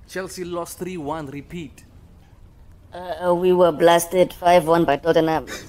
Chelsea lost 3-1, repeat. We were blasted 5-1 by Tottenham.